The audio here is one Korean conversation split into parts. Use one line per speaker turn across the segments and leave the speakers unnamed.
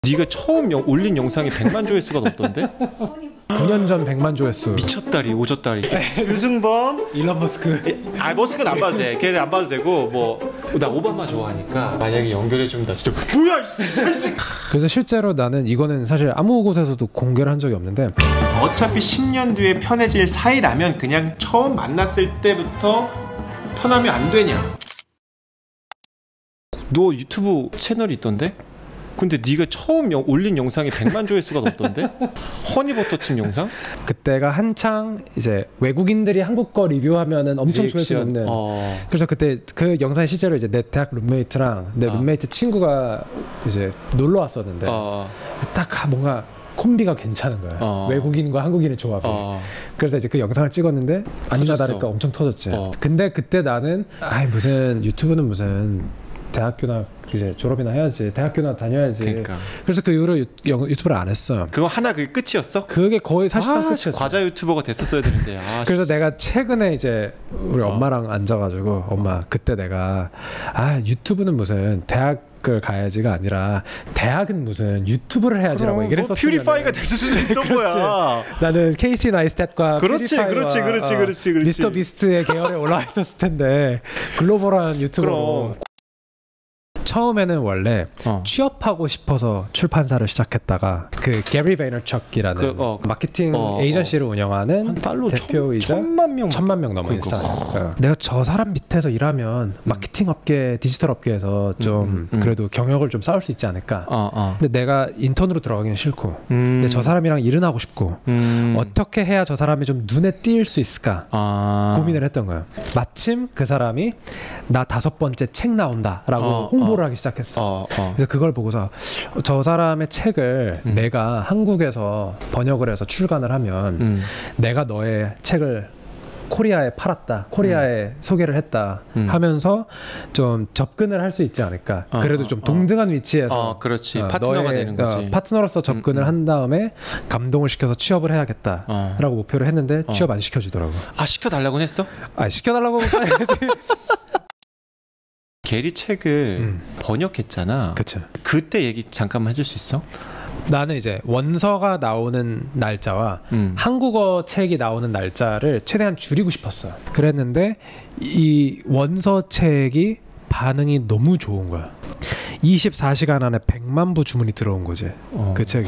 네가 처음 올린 영상이 100만 조회수가 넘던데?
9년 전 100만 조회수.
미쳤다리 오졌다리. 유승범,
일론 머스크.
머스크는 안 봐도 돼. 걔는 안 봐도 되고 뭐 나 오바마 좋아하니까 만약에 연결해주면 진짜 뭐야 진짜.
그래서 실제로 나는 이거는 사실 아무 곳에서도 공개를 한 적이 없는데
어차피 10년 뒤에 편해질 사이라면 그냥 처음 만났을 때부터 편하면 안 되냐? 너 유튜브 채널이 있던데? 근데 네가 처음 올린 영상이 100만 조회수가 넘던데? 허니버터칩 영상?
그때가 한창 이제 외국인들이 한국 거 리뷰하면은 엄청 조회수 높는. 그래서 그때 그 영상이 실제로 이제 내 대학 룸메이트랑 내 룸메이트 친구가 이제 놀러 왔었는데 딱 뭔가 콤비가 괜찮은 거야. 외국인과 한국인의 조합이. 그래서 이제 그 영상을 찍었는데 아니나 다를까 엄청 터졌지. 근데 그때 나는 무슨 유튜브는 무슨 대학교나 이제 졸업이나 해야지, 대학교나 다녀야지.
그러니까.
그래서 그 이후로 유튜브를 안 했어.
그거 하나 그게 끝이었어?
그게 거의 사실상 끝이었어.
과자 유튜버가 됐었어야 되는데.
그래서 내가 최근에 이제 우리 엄마랑 앉아가지고 엄마 그때 내가 유튜브는 무슨 대학을 가야지가 아니라 대학은 무슨 유튜브를 해야지라고 얘기를 했었으면
퓨리파이가 됐을 수도 있던 거야.
나는 케이시 나이스탯과
그렇지.
미스터 비스트의 계열에 올라와 있었을 텐데 글로벌한 유튜버로. 처음에는 원래 취업하고 싶어서 출판사를 시작했다가 그 게리 베이너척이라는 마케팅 에이전시를 운영하는 대표이자 1000만 명 넘은 인스타. 내가 저 사람 밑에서 일하면 마케팅 업계, 디지털 업계에서 좀 그래도 경력을 좀 쌓을 수 있지 않을까. 근데 내가 인턴으로 들어가기는 싫고 근데 저 사람이랑 일은 하고 싶고 어떻게 해야 저 사람이 좀 눈에 띌 수 있을까 고민을 했던 거야. 마침 그 사람이 나 5번째 책 나온다라고 홍보를 하기 시작했어. 그래서 그걸 보고서 저 사람의 책을 내가 한국에서 번역을 해서 출간을 하면 내가 너의 책을 코리아에 팔았다, 코리아에 소개를 했다 하면서 좀 접근을 할 수 있지 않을까. 그래도 좀 동등한 위치에서
그렇지. 파트너가 되는 거지.
파트너로서 접근을 한 다음에 감동을 시켜서 취업을 해야겠다라고 목표를 했는데 취업 안 시켜주더라고.
시켜달라고는 했어?
시켜달라고 해야지.
게리 책을 번역했잖아.
그쵸.
그때 얘기 잠깐만 해줄 수 있어?
나는 이제 원서가 나오는 날짜와 한국어 책이 나오는 날짜를 최대한 줄이고 싶었어. 그랬는데 이 원서 책이 반응이 너무 좋은 거야. 24시간 안에 100만 부 주문이 들어온 거지. 그 책이.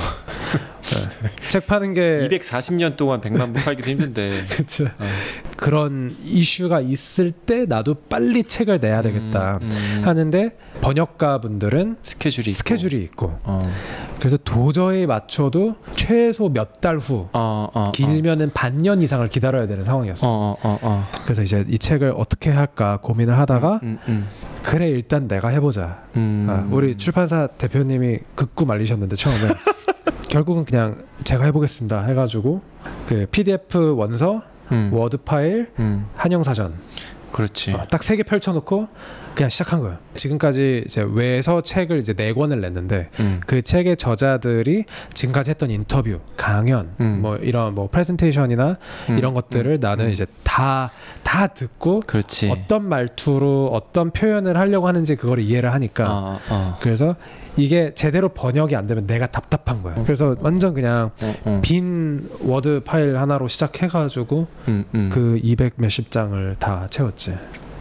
책 파는 게
240년 동안 100만 부 팔기도 힘든데.
그쵸. 그런 이슈가 있을 때 나도 빨리 책을 내야 되겠다 하는데 번역가 분들은 스케줄이 있고 그래서 도저히 맞춰도 최소 몇 달 후 길면은 반년 이상을 기다려야 되는 상황이었어. 그래서 이제 이 책을 어떻게 할까 고민을 하다가 그래 일단 내가 해보자. 우리 출판사 대표님이 극구 말리셨는데 처음에 결국은 그냥 제가 해보겠습니다 해가지고 그 PDF 원서, 워드 파일, 한영사전
그렇지.
딱 3개 펼쳐놓고 그냥 시작한 거예요. 지금까지 이제 외서 책을 이제 4권을 냈는데 그 책의 저자들이 지금까지 했던 인터뷰, 강연, 뭐 이런 뭐 프레젠테이션이나 이런 것들을 나는 이제 다 듣고
그렇지.
어떤 말투로 어떤 표현을 하려고 하는지 그걸 이해를 하니까 그래서 이게 제대로 번역이 안 되면 내가 답답한 거야. 그래서 완전 그냥 빈 워드 파일 하나로 시작해가지고 그 200 몇십 장을 다 채웠지.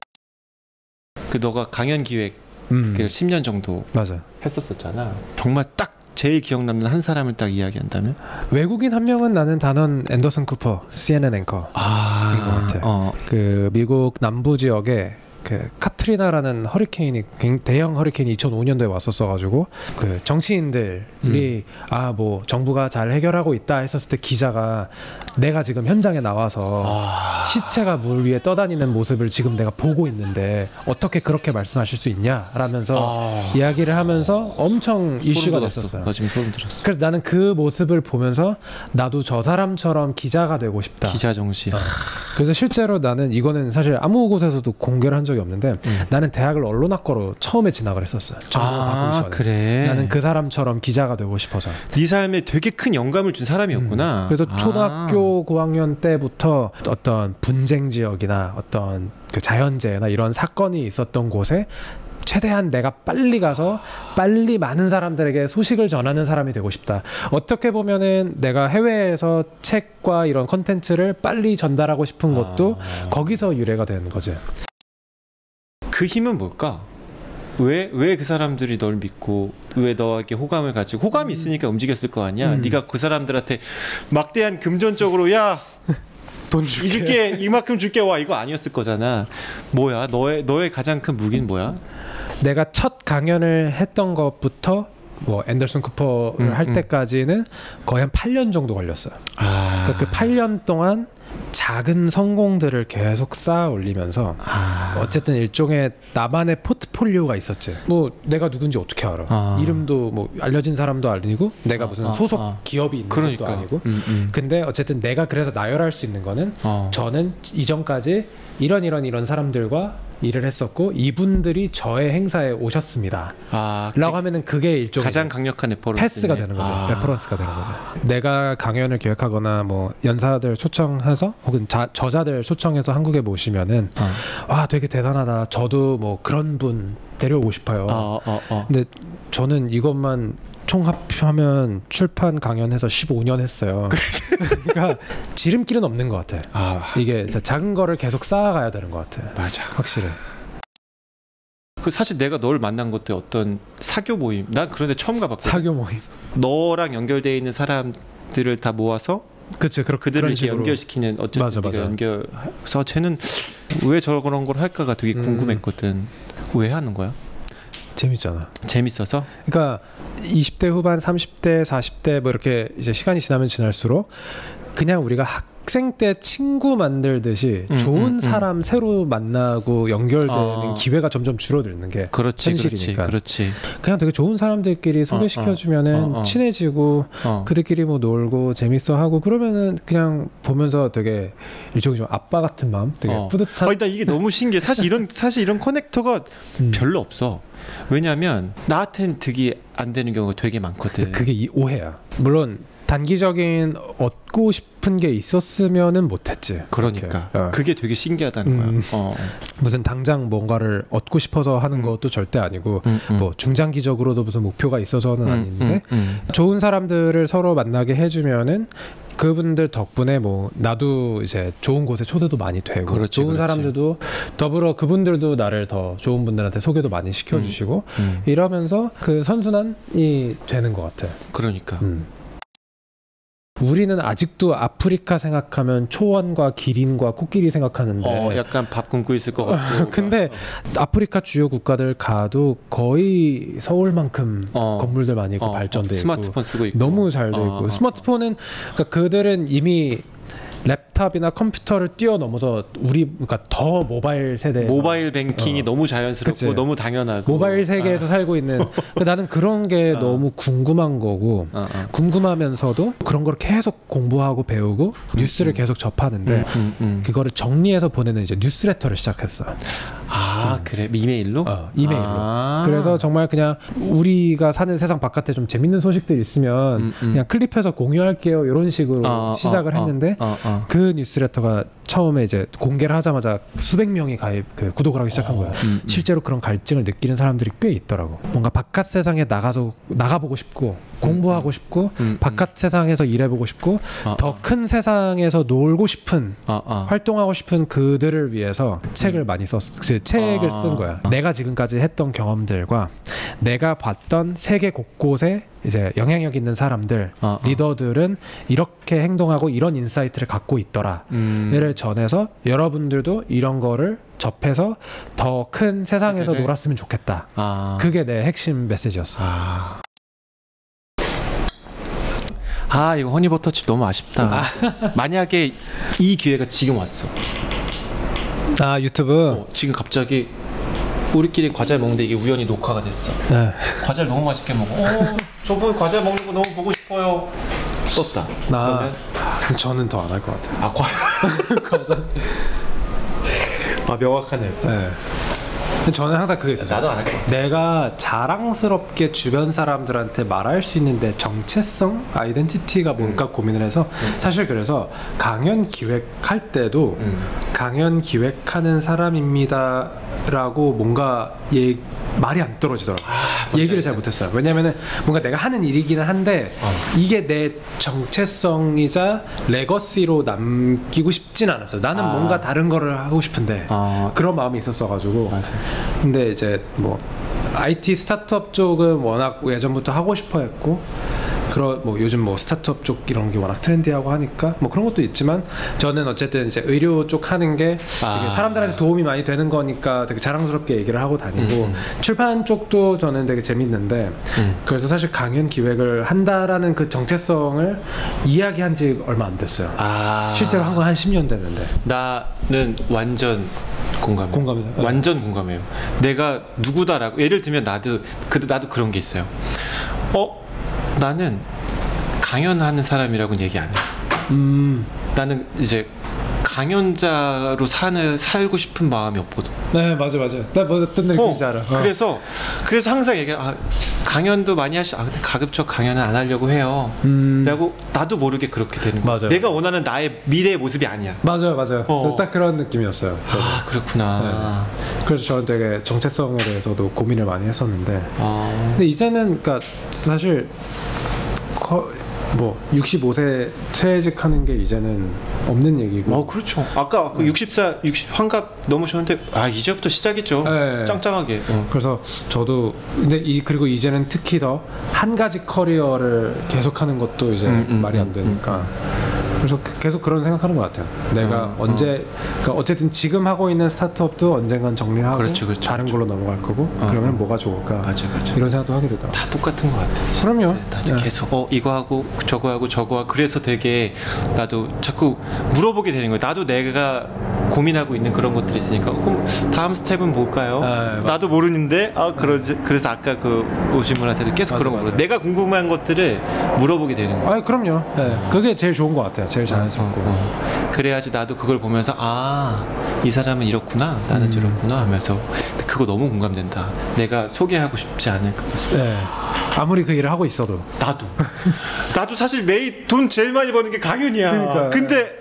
그 너가 강연 기획 10년 정도
맞아.
했었었잖아. 정말 딱 제일 기억 남는 한 사람을 딱 이야기한다면?
외국인 한 명은 나는 단원 앤더슨 쿠퍼, CNN 앵커인 것 같아. 그 미국 남부 지역에 그 카트리나라는 허리케인이 대형 허리케인이 2005년도에 왔었어가지고 그 정치인들이 뭐 정부가 잘 해결하고 있다 했었을 때 기자가 내가 지금 현장에 나와서 시체가 물 위에 떠다니는 모습을 지금 내가 보고 있는데 어떻게 그렇게 말씀하실 수 있냐 라면서 이야기를 하면서 엄청 이슈가 됐었어요.
나 지금 소름 들었어.
그래서 나는 그 모습을 보면서 나도 저 사람처럼 기자가 되고 싶다.
기자 정신.
그래서 실제로 나는 이거는 사실 아무 곳에서도 공개를 한 적이 없는데 나는 대학을 언론학과로 처음에 진학을 했었어요. 전공을 바꾸기 전에.
그래.
나는 그 사람처럼 기자가 되고 싶어서.
네 삶에 되게 큰 영감을 준 사람이었구나.
그래서 초등학교 고학년 때부터 어떤 분쟁 지역이나 어떤 그 자연재해나 이런 사건이 있었던 곳에 최대한 내가 빨리 가서 빨리 많은 사람들에게 소식을 전하는 사람이 되고 싶다. 어떻게 보면은 내가 해외에서 책과 이런 컨텐츠를 빨리 전달하고 싶은 것도 거기서 유래가 되는 거지.
그 힘은 뭘까? 왜 그 사람들이 널 믿고 왜 너에게 호감을 가지고 호감이 있으니까 움직였을 거 아니야. 네가 그 사람들한테 막대한 금전적으로 야
돈
줄게 이만큼 줄게 와 이거 아니었을 거잖아. 뭐야 너의 가장 큰 무기는 뭐야?
내가 첫 강연을 했던 것부터 뭐 앤더슨 쿠퍼를 할 때까지는 거의 한 8년 정도 걸렸어요. 그러니까 그 8년 동안 작은 성공들을 계속 쌓아 올리면서 어쨌든 일종의 나만의 포트폴리오가 있었지. 뭐 내가 누군지 어떻게 알아? 이름도 뭐 알려진 사람도 아니고 내가 무슨 소속 기업이 있는
그러니까.
것도 아니고. 근데 어쨌든 내가 그래서 나열할 수 있는 거는 저는 이전까지 이런 사람들과 일을 했었고 이분들이 저의 행사에 오셨습니다. 라고 하면은 그게 일종의
가장 강력한 레퍼런스
패스가 되는 거죠. 레퍼런스가 되는 거죠. 내가 강연을 기획하거나 뭐 연사들 초청해서 혹은 저자들 초청해서 한국에 모시면은 와 되게 대단하다. 저도 뭐 그런 분 데려오고 싶어요. 근데 저는 이것만 총합하면 출판 강연해서 15년 했어요. 그러니까 지름길은 없는 것 같아. 이게 작은 거를 계속 쌓아가야 되는 것 같아.
맞아.
확실히.
그 사실 내가 널 만난 것도 어떤 사교 모임. 난 그런데 처음 가봤거든.
사교 모임.
너랑 연결돼 있는 사람들을 다 모아서
그치,
그들을 이렇게 연결시키는 어쨌든 네가 연결해서 쟤는 왜 저런 걸 할까가 되게 궁금했거든. 왜 하는 거야?
재밌잖아.
재밌어서?
그러니까 20대 후반, 30대, 40대 뭐 이렇게 이제 시간이 지나면 지날수록 그냥 우리가 학생 때 친구 만들듯이 좋은 사람 새로 만나고 연결되는 기회가 점점 줄어드는 게 현실이니까.
그렇지.
그냥 되게 좋은 사람들끼리 소개시켜주면은 친해지고 그들끼리 뭐 놀고 재밌어하고 그러면은 그냥 보면서 되게 일종의 좀 아빠 같은 마음, 되게 뿌듯한.
일단 이게 너무 신기해. 사실 이런 커넥터가 별로 없어. 왜냐하면 나한테는 득이 안 되는 경우가 되게 많거든.
그게 이 오해야. 물론 단기적인 얻고 싶은 게 있었으면은 못했지.
그러니까 그게 되게 신기하다는 거야.
무슨 당장 뭔가를 얻고 싶어서 하는 것도 절대 아니고 뭐 중장기적으로도 무슨 목표가 있어서는 아닌데 좋은 사람들을 서로 만나게 해주면은 그분들 덕분에 뭐 나도 이제 좋은 곳에 초대도 많이 되고 좋은 사람들도 더불어 그분들도 나를 더 좋은 분들한테 소개도 많이 시켜주시고 이러면서 그 선순환이 되는 것 같아.
그러니까.
우리는 아직도 아프리카 생각하면 초원과 기린과 코끼리 생각하는데
약간 밥 굶고 있을 것 같고
근데 아프리카 주요 국가들 가도 거의 서울만큼 건물들 많이 있고 발전돼 있고
스마트폰 쓰고 있고
너무 잘 돼 있고 스마트폰은 그러니까 그들은 이미 랩탑이나 컴퓨터를 뛰어넘어서 그러니까 더 모바일 세대에서
모바일 뱅킹이 너무 자연스럽고
그치.
너무 당연하고
모바일 세계에서 살고 있는 그러니까 나는 그런 게 너무 궁금한 거고 궁금하면서도 그런 걸 계속 공부하고 배우고 뉴스를 계속 접하는데 그거를 정리해서 보내는 이제 뉴스레터를 시작했어.
그래? 이메일로?
이메일로. 그래서 정말 그냥 우리가 사는 세상 바깥에 좀 재밌는 소식들 있으면 그냥 클립해서 공유할게요 이런 식으로 시작을 했는데 그 뉴스레터가 처음에 이제 공개를 하자마자 수백 명이 구독을 하기 시작한 거야. 실제로 그런 갈증을 느끼는 사람들이 꽤 있더라고. 뭔가 바깥 세상에 나가보고 싶고 공부하고 싶고 바깥 세상에서 일해보고 싶고 더 큰 세상에서 놀고 싶은 활동하고 싶은 그들을 위해서 책을 많이 책을 쓴 거야. 내가 지금까지 했던 경험들과 내가 봤던 세계 곳곳에 이제 영향력 있는 사람들, 리더들은 이렇게 행동하고 이런 인사이트를 갖고 있더라를 전해서 여러분들도 이런 거를 접해서 더 큰 세상에서 놀았으면 좋겠다. 그게 내 핵심 메시지였어.
이거 허니버터칩 너무 아쉽다. 만약에 이 기회가 지금 왔어.
유튜브?
지금 갑자기 우리끼리 과자를 먹는데 이게 우연히 녹화가 됐어. 과자를 너무 맛있게 먹어. 저분 과자 먹는 거 너무 보고 싶어요. 썼다.
저는 더 안 할 것 같아요.
과자. 명확하네.
저는 항상 그게 있었어요.
나도 안 할 것 같아.
내가 자랑스럽게 주변 사람들한테 말할 수 있는데 정체성, 아이덴티티가 뭘까 고민을 해서 사실 그래서 강연 기획할 때도 강연 기획하는 사람입니다라고 뭔가 말이 안 떨어지더라고요. 얘기를 잘 못했어요. 왜냐면은 뭔가 내가 하는 일이기는 한데 이게 내 정체성이자 레거시로 남기고 싶진 않았어요. 나는 뭔가 다른 거를 하고 싶은데 그런 마음이 있었어가지고. 근데 이제 뭐 IT 스타트업 쪽은 워낙 예전부터 하고 싶어 했고 뭐 요즘 뭐 스타트업 쪽 이런 게 워낙 트렌디하고 하니까 뭐 그런 것도 있지만 저는 어쨌든 이제 의료 쪽 하는 게 되게 사람들한테 도움이 많이 되는 거니까 되게 자랑스럽게 얘기를 하고 다니고 출판 쪽도 저는 되게 재밌는데 그래서 사실 강연 기획을 한다라는 그 정체성을 이야기한 지 얼마 안 됐어요. 실제로 한 건 한 10년 됐는데.
나는 완전 공감해요. 네. 완전 공감해요. 내가 누구다라고 예를 들면 나도 그런 게 있어요. 나는 강연하는 사람이라고는 얘기 안 해. 나는 이제 강연자로 살고 싶은 마음이 없거든.
네, 맞아. 나 뭐 어떤 느낌인지 알아.
그래서 항상 강연도 많이 근데 가급적 강연은 안 하려고 해요. 라고 나도 모르게 그렇게 되는 거야.
맞아요.
내가 원하는 나의 미래의 모습이 아니야.
맞아요. 딱 그런 느낌이었어요. 저는.
그렇구나.
네. 그래서 저는 되게 정체성에 대해서도 고민을 많이 했었는데 근데 이제는 그러니까 사실 뭐 65세 퇴직하는 게 이제는 없는 얘기고.
그렇죠. 아까 60 환갑 넘으셨는데 이제부터 시작이죠.
네.
짱짱하게.
그래서 저도 근데 그리고 이제는 특히 더 한 가지 커리어를 계속하는 것도 이제 말이 안 되니까. 그래서 계속 그런 생각하는 것 같아요. 내가 그러니까 어쨌든 지금 하고 있는 스타트업도 언젠간 정리를 하고 다른 걸로 넘어갈 거고 그러면 뭐가 좋을까?
맞아.
이런 생각도 하게 되더라고요.
다 똑같은 것 같아요.
그럼요.
다들 계속 이거 하고 저거 하고 그래서 되게 나도 자꾸 물어보게 되는 거예요. 나도 내가 고민하고 있는 그런 것들이 있으니까 그럼 다음 스텝은 뭘까요? 나도 모르는데 그래서 아까 오신 분한테도 계속 그런 거 내가 궁금한 것들을 물어보게 되는 거예요.
그럼요. 네. 그게 제일 좋은 것 같아요. 제일 자연스럽고.
그래야지 나도 그걸 보면서 이 사람은 이렇구나, 나는 저렇구나 하면서 그거 너무 공감된다. 내가 소개하고 싶지 않을 것 같습니다.
네. 아무리 그 일을 하고 있어도
나도 사실 매일 돈 제일 많이 버는 게 강연이야.
그러니까.
근데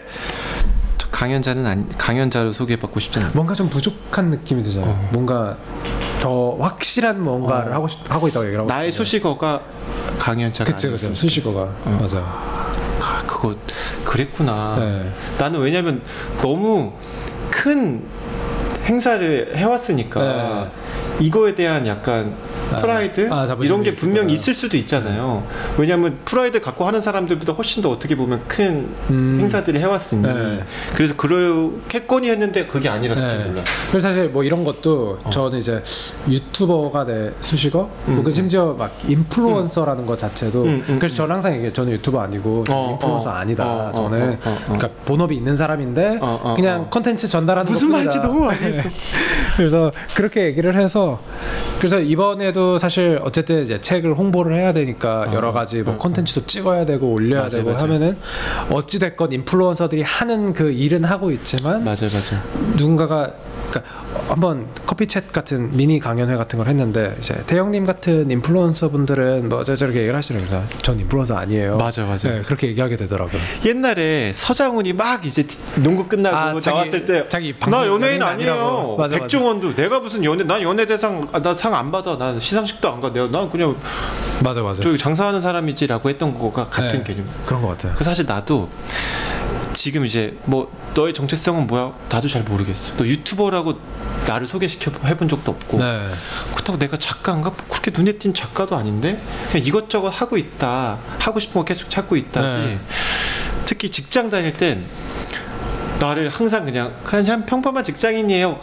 강연자로 소개받고 싶지 않아.
뭔가 좀 부족한 느낌이 들잖아요. 뭔가 더 확실한 뭔가를 하고 있다고 얘기를 하고
나의 수식어가 강연자가
그쵸. 수식어가 맞아.
그거 그랬구나.
네.
나는 왜냐면 너무 큰 행사를 해왔으니까
네.
이거에 대한 약간 프라이드 이런 게 분명히 있을 수도 있잖아요. 왜냐하면 프라이드 갖고 하는 사람들보다 훨씬 더 어떻게 보면 큰 행사들을 해왔으니 그래서 그렇겠거니 했는데 그게 아니라서 좀 몰랐어요.
그래서 사실 뭐 이런 것도 저는 이제 유튜버가 내 수식어 혹은 심지어 막 인플루언서라는 것 자체도 그래서 저는 항상 얘기해요. 저는 유튜버 아니고 저는 인플루언서 아니다. 저는 그러니까 본업이 있는 사람인데 그냥 컨텐츠 전달하는
무슨
것뿐이다.
말인지 너무 알겠어.
그래서 그렇게 얘기를 해서 그래서 이번에도 사실 어쨌든 이제 책을 홍보를 해야 되니까 여러 가지 뭐 콘텐츠도 찍어야 되고 올려야 되고 하면은 어찌 됐건 인플루언서들이 하는 그 일은 하고 있지만
맞아.
누군가가 그러니까 한번 커피챗 같은 미니 강연회 같은 걸 했는데 이제 대형님 같은 인플루언서 분들은 뭐 저렇게 얘기를 하시면서 전 인플루언서 아니에요.
맞아.
네, 그렇게 얘기하게 되더라고요.
옛날에 서장훈이 막 이제 농구 끝나고 나왔을 때 나 연예인 아니에요.
맞아,
백종원도 내가 무슨 난 연예대상 나 상 안 받아. 난 시상식도 안 가. 난 그냥
맞아.
저기 장사하는 사람이지라고 했던 거가 같은 개념.
그런 것 같아요.
그 사실 나도 지금 이제 뭐 너의 정체성은 뭐야? 나도 잘 모르겠어. 너 유튜버라고 나를 소개시켜 해본 적도 없고 그렇다고 내가 작가인가? 그렇게 눈에 띈 작가도 아닌데 그냥 이것저것 하고 있다. 하고 싶은 거 계속 찾고 있다지. 특히 직장 다닐 땐 나를 항상 그냥 평범한 직장인이에요.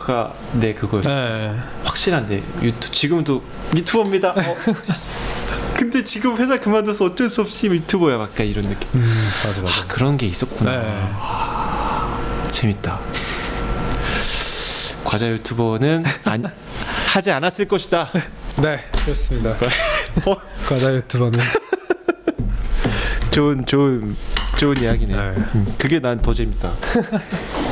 그거였어. 확실한데 지금도 유튜버입니다. 근데 지금 회사 그만둬서 어쩔 수 없이 유튜버야. 약간 이런 느낌.
맞아.
그런 게 있었구나. 재밌다. 과자 유튜버는 하지 않았을 것이다.
네, 그렇습니다. 과자 유튜버는
좋은 이야기네. 그게 난 더 재밌다.